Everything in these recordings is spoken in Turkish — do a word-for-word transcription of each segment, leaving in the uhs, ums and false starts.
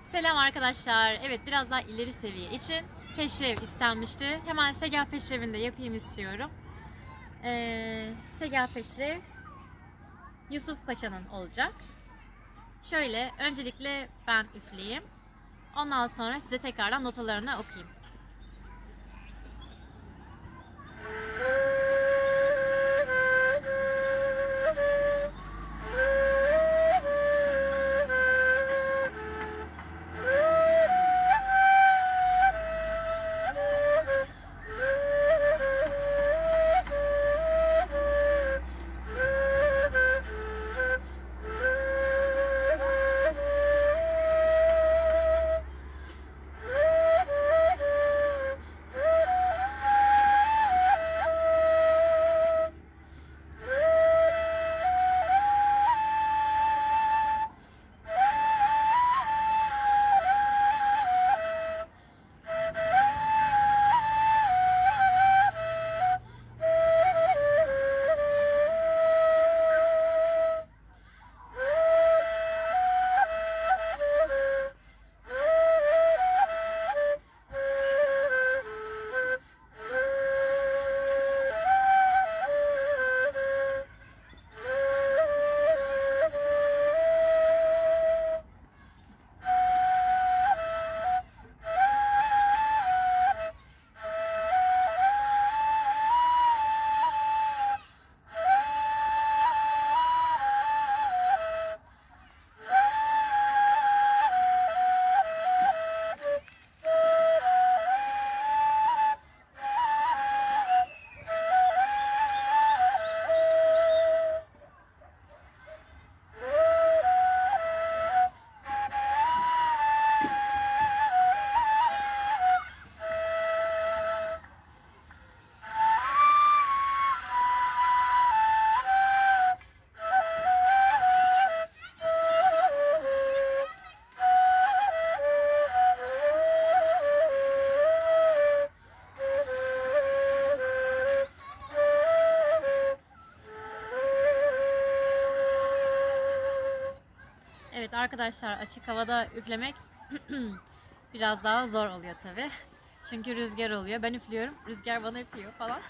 Selam arkadaşlar. Evet, biraz daha ileri seviye için peşrev istenmişti. Hemen segah peşrevini de yapayım istiyorum. Ee, segah peşrev Yusuf Paşa'nın olacak. Şöyle öncelikle ben üfleyeyim. Ondan sonra size tekrardan notalarını okuyayım. Evet arkadaşlar, açık havada üflemek biraz daha zor oluyor tabi. Çünkü rüzgar oluyor. Ben üflüyorum, rüzgar bana üflüyor falan.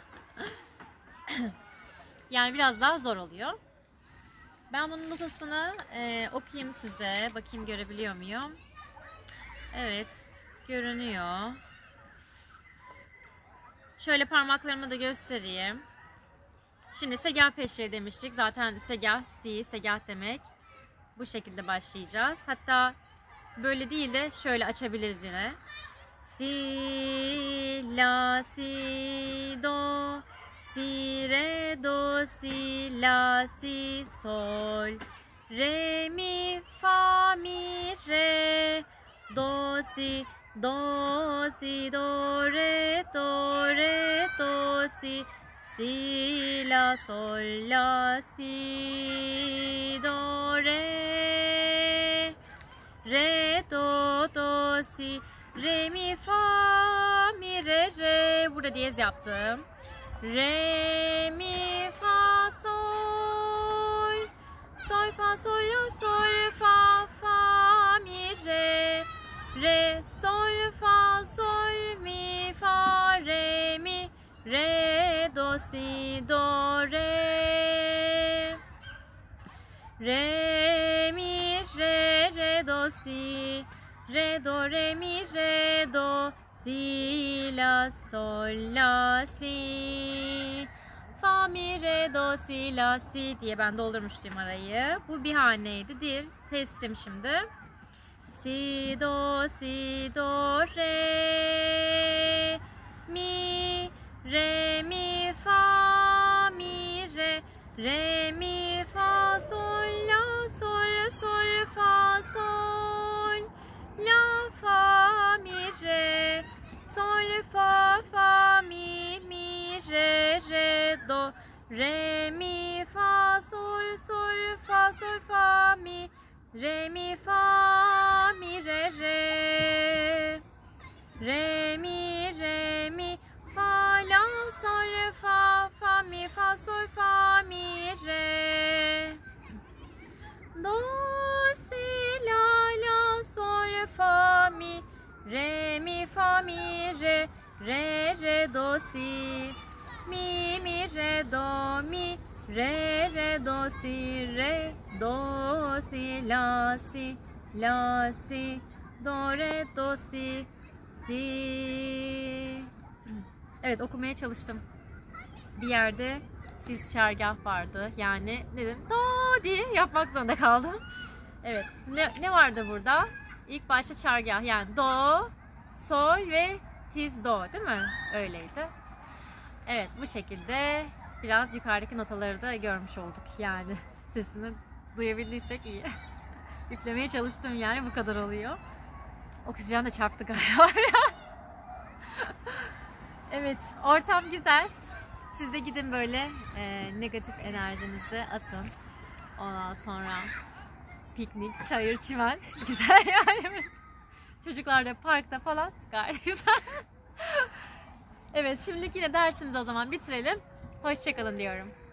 Yani biraz daha zor oluyor. Ben bunun notasını e, okuyayım size. Bakayım görebiliyor muyum? Evet, görünüyor. Şöyle parmaklarımı da göstereyim. Şimdi segah peşrev demiştik. Zaten segah, si, segah demek. Bu şekilde başlayacağız. Hatta böyle değil de şöyle açabiliriz yine. Si, la, si, do, si, re, do, si, la, si, sol, re, mi, fa, mi, re, do, si, do, si, do, re, do, re, do, si, si, la, sol, la, si, do, re, re, do, do, si, re, mi, fa, mi, re, re. Burada diyez yaptım. Re, mi, fa, sol, sol, fa, sol, la, sol, fa, fa, mi, re, re, sol, fa, sol, mi, fa, re, mi, re, do, si, do, re, re, mi, re, re, do, si, re, do, re, mi, re, do, si, la, sol, la, si, fa, mi, re, do, si, la, si diye ben doldurmuştum arayı. Bu bir haneydi. Diğer testim şimdi. Si, do, si, do, re, mi, re, mi, fa, mi, re, re, mi, fa, sol, la, sol, sol, fa, sol, la, fa, mi, re, sol, fa, fa, mi, mi, re, re, do, re, mi, fa, sol, sol, fa, sol, fa, mi, re, mi, fa, mi, re, re, re, mi, re, mi, fa, la, sol, fa, fa, mi, fa, sol, fa, mi, re, do, si, la, la, sol, fa, fa mi re, re re do si, mi mi re do mi, re re do si, re do si la si, la si, do re do si, si. Evet, okumaya çalıştım. Bir yerde diz çargah vardı. Yani dedim do diye yapmak zorunda kaldım. Evet. Ne, ne vardı burada? İlk başta çargah, yani do, sol ve tiz do, değil mi? Öyleydi. Evet, bu şekilde biraz yukarıdaki notaları da görmüş olduk. Yani sesini duyabildiysek iyi. Üflemeye çalıştım, yani bu kadar oluyor. Oksijen de çarptı galiba biraz. Evet, ortam güzel. Siz de gidin böyle e, negatif enerjinizi atın. Ondan sonra piknik, çayır, çimen. Güzel yani. Çocuklar da parkta falan. Gayet güzel. Evet, şimdilik yine dersimizi o zaman bitirelim. Hoşça kalın diyorum.